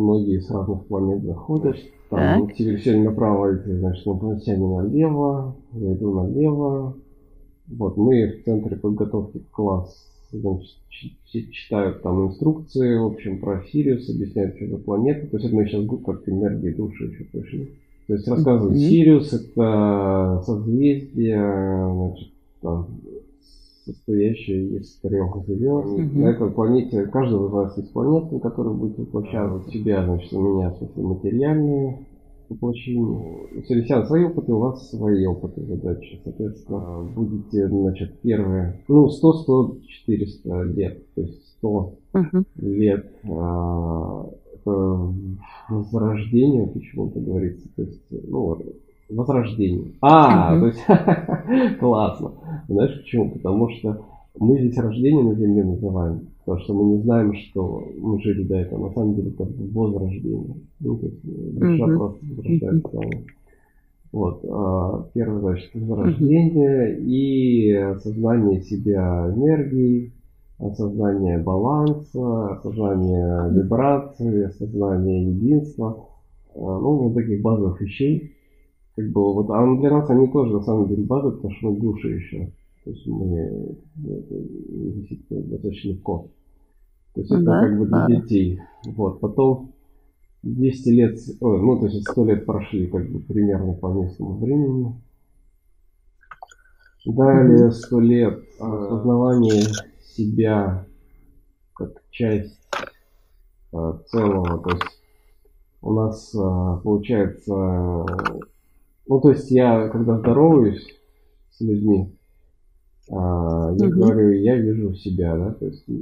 многие с разных планет заходят. Там север направо, значит, инопланетяне налево, я иду налево. Вот, мы в центре подготовки к классу, значит, читают там инструкции, в общем, про Сириус, объясняют, что за планета. То есть это мы сейчас как энергии души еще пришли. То есть рассказывают, Сириус это созвездие, значит, там, состоящее из 3 звезд. На этой планете, каждый из вас есть планета, на которой будет воплощаться в себя, значит, у меня, в смысле, материальные воплощения. У сирийцян свои опыты, у вас свои опыты, задачи. Соответственно, будете, значит, первые, 100, 100, 400 лет, то есть 100 лет это возрождение, почему-то говорится, то есть, возрождение. То есть, классно. Знаешь почему? Потому что мы здесь рождение на Земле называем, потому что мы не знаем, что мы жили до этого. На самом деле это возрождение. То есть душа просто возрождается. Вот. Первое, значит, возрождение и осознание себя энергии, осознание баланса, осознание вибрации, осознание единства. Вот таких базовых вещей. Как бы вот, а для нас они тоже на самом деле базовые, потому что мы души еще. То есть мы достаточно легко. То есть это как бы для детей. Вот. Потом 200 лет, то есть 100 лет прошли как бы примерно по местному времени. Далее 100 лет осознавания себя как часть целого. То есть у нас получается, то есть я когда здороваюсь с людьми, я говорю, я вижу себя, да, то есть,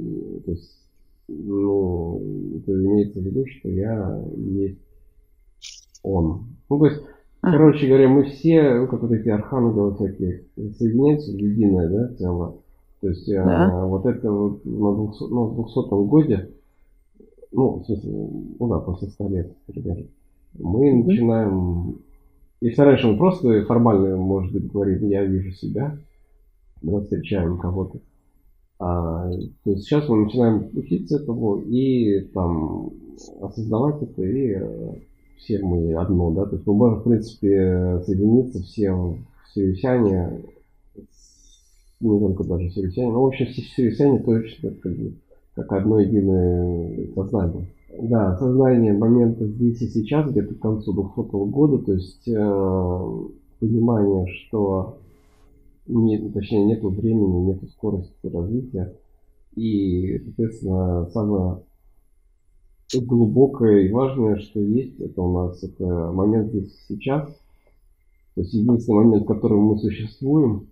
это имеется в виду, что я есть он. То есть, короче говоря, мы все, как вот эти архангелы всякие, соединяются в единое, да, целое. То есть, вот это вот на 200-м годе, в смысле, после 100 лет, примерно, мы начинаем, если раньше мы просто формально, может быть, говорили, я вижу себя, мы встречаем кого-то. То есть сейчас мы начинаем учиться этому и там осознавать это, и все мы одно, да, то есть мы можем, в принципе, соединиться все сирийцяне, не только даже сирийцяне, но вообще все сирийцяне точно как одно единое сознание. Да, осознание момента здесь и сейчас, где-то к концу 200-го года, то есть понимание, что нету времени, нету скорости развития. И, соответственно, самое глубокое и важное, что есть, это у нас это момент здесь и сейчас. То есть единственный момент, в котором мы существуем.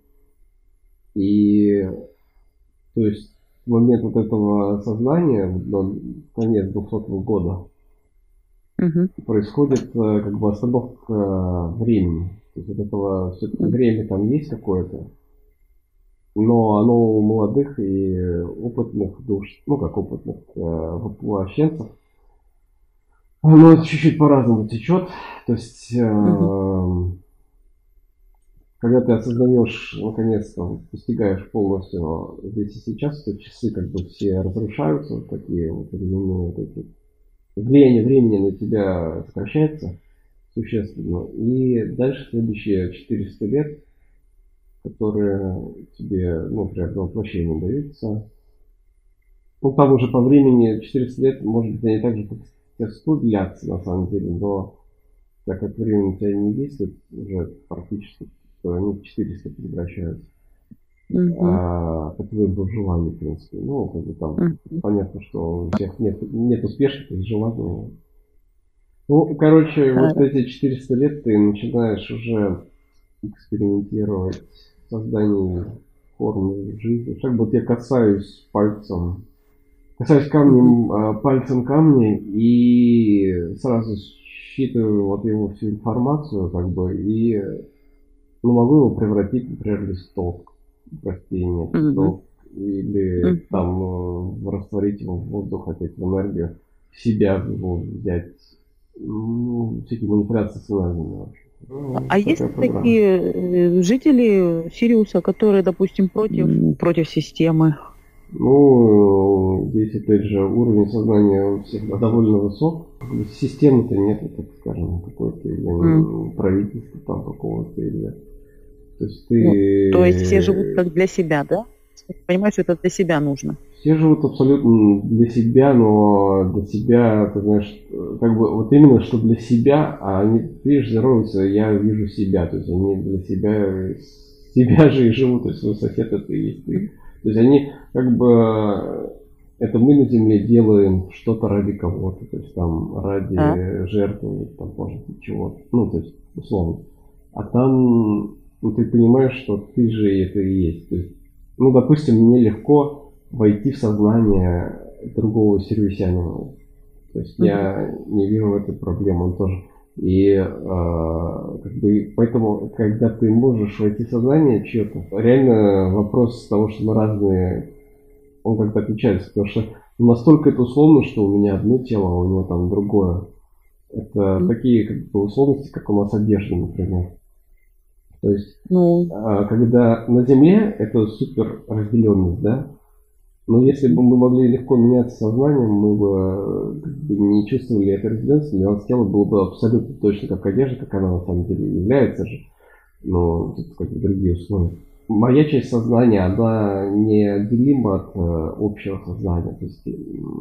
И то есть момент вот этого сознания, конец 200-го года, происходит как бы остановка времени. То есть вот этого все-таки время там есть какое-то, но оно у молодых и опытных душ, как опытных воплощенцев, оно чуть-чуть по-разному течет. То есть когда ты осознаешь, наконец-то постигаешь полностью здесь и сейчас, то часы как бы все разрушаются, вот такие вот временные, вот эти. Влияние времени на тебя сокращается существенно. И дальше следующие 400 лет, которые тебе, при воплощении даются. Там уже по времени 400 лет, может быть, они так же, как 100 длятся, на самом деле, но так как время у тебя не действует уже практически, то они в 400 превращаются. По твоему желанию, в принципе. Там понятно, что у всех нет успешных, есть желания. Вот эти 400 лет ты начинаешь уже экспериментировать в создании формы жизни. Как бы я касаюсь пальцем пальцем камня и сразу считываю вот его всю информацию, как бы, и могу его превратить, например, в листок растения, или там растворить его в воздух, опять в энергию, в себя его взять. Всякие манипуляции с энергией вообще. А есть такие жители Сириуса, которые, допустим, против системы? Ну, здесь, опять же, уровень сознания у всех довольно высок. Системы-то нет, так скажем, какой-то или правительства там какого-то, или... То есть Ну, то есть все живут ты... как для себя, да? Понимаешь, что это для себя нужно. Все живут абсолютно для себя, но для себя, ты знаешь, как бы вот именно что для себя, а они, видишь, здороваются, я вижу себя, то есть они для себя же и живут, то есть свой сосед это и есть ты. То есть они как бы, это мы на земле делаем что-то ради кого-то, то есть там Так. ради жертвы, там может быть чего-то, ну то есть условно. А там, ну, ты понимаешь, что ты же это и есть. То есть, ну, допустим, мне легко войти в сознание другого сервисянина. То есть Мгм. я не вижу в этой проблемы, он тоже. И как бы поэтому, когда ты можешь войти в сознание чьё-то, реально вопрос того, что мы разные, он как-то отличается, потому что настолько это условно, что у меня одно тело, а у него там другое. Это М. такие как бы условности, как у нас одежда, например. То есть, Ну, когда на Земле это супер разделенность, да, но если м. бы мы могли легко меняться сознанием, мы бы как бы не чувствовали этой разделенности, для нас тело было бы абсолютно точно как одежда, как она на самом деле является же, но тут как бы другие условия. Моя часть сознания, она неотделима от общего сознания, то есть,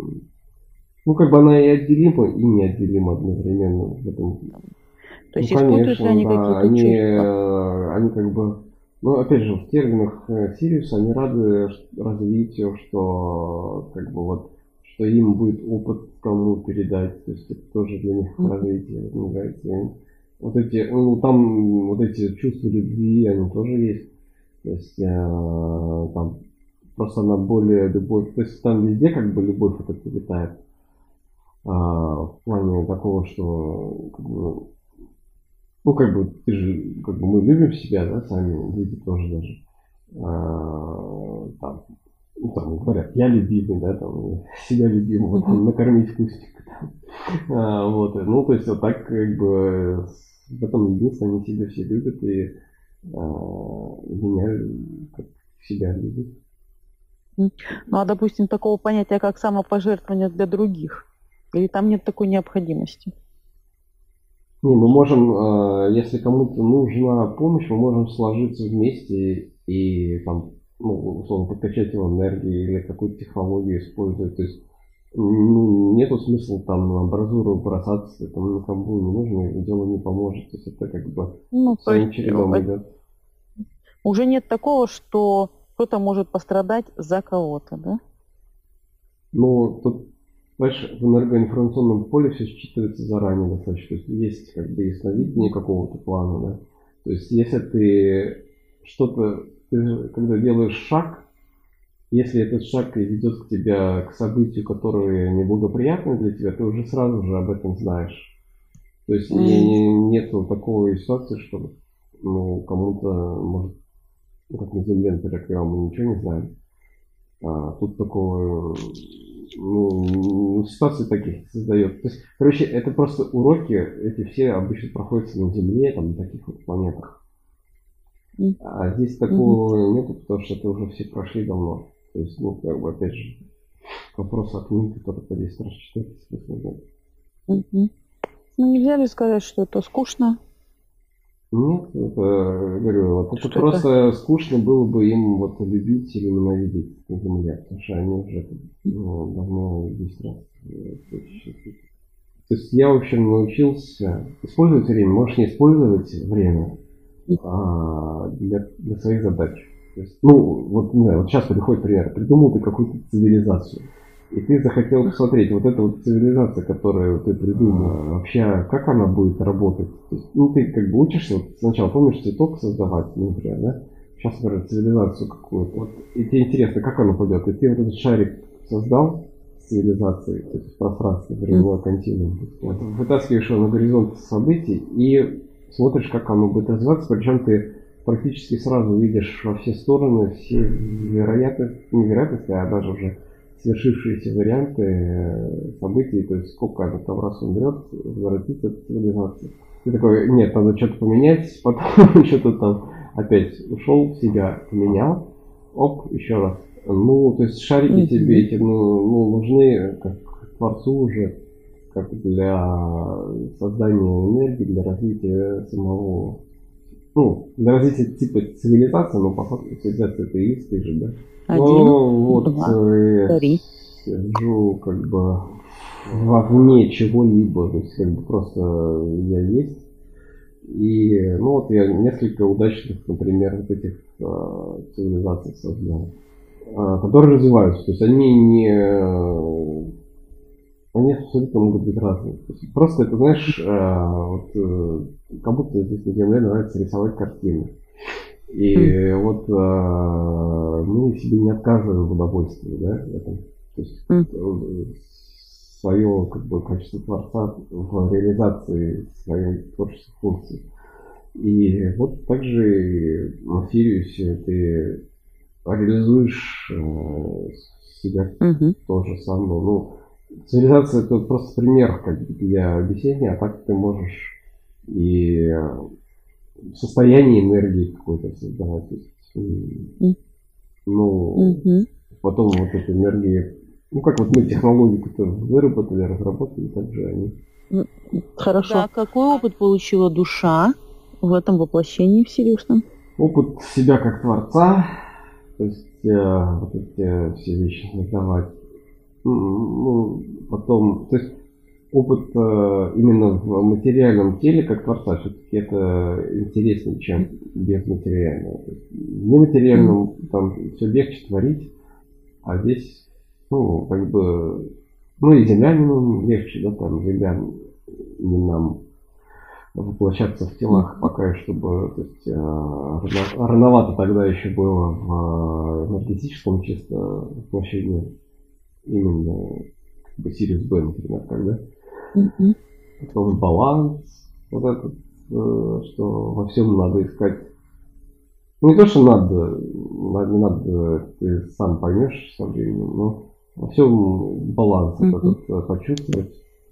ну как бы она и отделима, и неотделима одновременно в этом. То Ну, есть используют ли конечно, они да. какие-то Они, чувства? они как бы, ну, опять же, в терминах Сириуса они рады развитию, что как бы вот, что им будет опыт кому передать, то есть это тоже для них Мгм. развитие, вот, мне нравится. И вот эти, ну, там вот эти чувства любви, они тоже есть, то есть там просто она более любовь, то есть там везде как бы любовь вот эта витает, в плане такого, что как бы, ну, как бы, ты же, как бы мы любим себя, да, сами люди тоже даже. Там, ну, там говорят, я любимый, да, там, себя любимого, Мгм. там, накормить вкусненько. Вот, ну, то есть вот так, как бы, в этом единственное, они себя все любят, и меня как себя любят. М. Ну, а, допустим, такого понятия, как самопожертвование для других? Или там нет такой необходимости? Не, мы можем, если кому-то нужна помощь, мы можем сложиться вместе и там, ну, условно, подкачать его энергию или какую-то технологию использовать. То есть ну, нету смысла там на амбразуру бросаться, там никому не нужно, и дело не поможет. То есть это как бы Ну, то есть своим чередом идет. уже нет такого, что кто-то может пострадать за кого-то, да? Ну, тут, понимаешь, в энергоинформационном поле все считывается заранее достаточно. То есть есть как бы ясновидение Мгм. какого-то плана, да. То есть если ты что-то, ты же, когда делаешь шаг, если этот шаг ведет к тебе к событию, которое неблагоприятно для тебя, ты уже сразу же об этом знаешь. То есть М. нету такой ситуации, что ну, кому-то может, ну, как на Земле, например, когда мы ничего не знаем. Тут такого, ну, ситуации таких не создает. То есть, короче, это просто уроки, эти все обычно проходятся на Земле, там, на таких вот планетах. М. А здесь Мгм. такого нету, потому что это уже все прошли давно. То есть, ну, как бы, опять же, вопрос от книги, который по 10 раз читать, смысла нет. Мгм. Ну, нельзя ли сказать, что это скучно? Нет, это, говорю, вот это Что это? просто скучно было бы им вот любить или ненавидеть на Земле, потому что они уже ну, давно 10 раз то есть я, в общем, научился использовать время. Можешь не использовать время для своих задач. То есть, ну, вот, не знаю, вот сейчас приходит пример. Придумал ты какую-то цивилизацию. И ты захотел посмотреть, вот эта вот цивилизация, которую ты придумал, вообще, как она будет работать? То есть, ну, ты как бы учишься, вот сначала помнишь цветок создавать, например, да? Сейчас, например, цивилизацию какую-то. Вот, и тебе интересно, как она пойдет. И ты вот этот шарик создал, цивилизации, то есть в пространстве, временной континуум. Вот, вытаскиваешь его на горизонт событий и смотришь, как оно будет развиваться, причем ты практически сразу видишь во все стороны все вероятности, не вероятности, а даже уже свершившиеся варианты событий, то есть сколько она там раз умрет, возвратится эта цивилизация. Ты такой, нет, надо что-то поменять, потом что-то там опять ушел в себя, поменял, оп, еще раз Ну, то есть шарики Мгм. тебе эти, нужны как творцу уже, как для создания энергии, для развития самого, для развития типа цивилизации, но по факту цивилизация это и есть ты же, да? Один, Ну, вот два, я три. сижу как бы вовне чего-либо, то есть как бы просто я есть. И, вот я несколько удачных, например, вот этих цивилизаций создал, которые развиваются. То есть они абсолютно могут быть разные. То есть просто это, знаешь, как будто здесь на Земле нравится рисовать картины. И вот мы себе не отказываем в удовольствии, да, в этом. То есть свое как бы качество творца в реализации своей творческой функции. И вот также и на Сириусе ты реализуешь себя то же самое. Ну, цивилизация это просто пример как бы для объяснения, а так ты можешь и состояние энергии какой-то создавать. То есть, потом вот эта энергия, как вот мы технологию-то выработали, разработали, так же они. Хорошо. Да, какой опыт получила душа в этом воплощении в Сириусном? Опыт себя как творца, то есть вот эти все вещи создавать. Потом, то есть опыт именно в материальном теле как творца все-таки это интереснее, чем без материального. В нематериальном там все легче творить, а здесь, как бы, и землянину легче, да, там земля не нам воплощаться в телах пока, чтобы, то есть, рановато тогда еще было в энергетическом чисто воплощении именно как бы Сириус Б, например, когда потом баланс, вот этот, что во всем надо искать. Не то, что не надо, ты сам поймешь со временем, но во всем баланс этот почувствовать.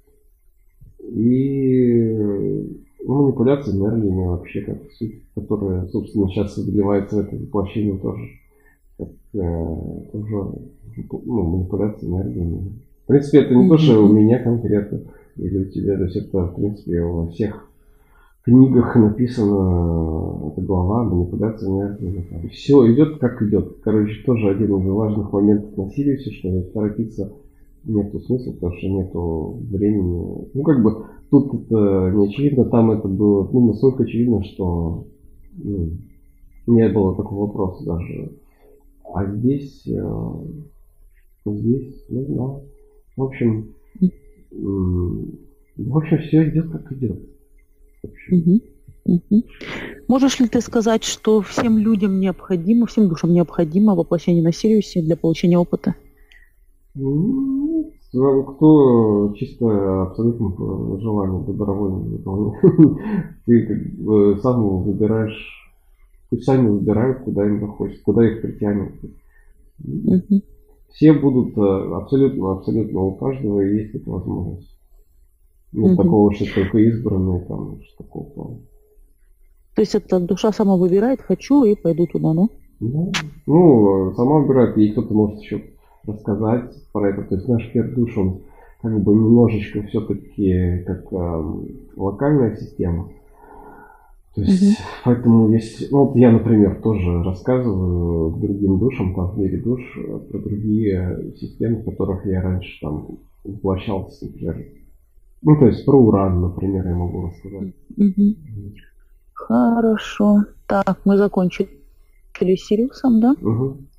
И манипуляция энергиями вообще как суть, которая, собственно, сейчас выливается в это воплощение тоже. Как, тоже манипуляция энергиями. В принципе, это не то, что у меня конкретно или у тебя, то есть это, в принципе, во всех книгах написано эта глава манипуляция энергиями. Все идет как идет. Короче, тоже один из важных моментов на Сириусе, что торопиться нету смысла, потому что нету времени. Как бы тут это не очевидно, там это было настолько очевидно, что не было такого вопроса даже. А здесь, не знаю. В общем, все идет как идет. Можешь ли ты сказать, что всем людям необходимо, всем душам необходимо воплощение на Сириусе для получения опыта? Кто чисто абсолютно по желанию добровольно выполняет. Ты как бы сам выбираешь, пусть сами выбирают, куда им захочется, куда их притянет. Все будут абсолютно у каждого есть эта возможность. Нет такого, что только избранные там, что такого. То есть это душа сама выбирает, хочу и пойду туда, ну? Да. Сама выбирает, ей кто-то может еще рассказать про это. То есть наш пердуш, он как бы немножечко все-таки как локальная система. То есть, поэтому есть, я, например, тоже рассказываю другим душам, там в мире душ, про другие системы, в которых я раньше там воплощался, например. То есть про уран, например, я могу рассказать. Хорошо. Так, мы закончили с Сириусом, да?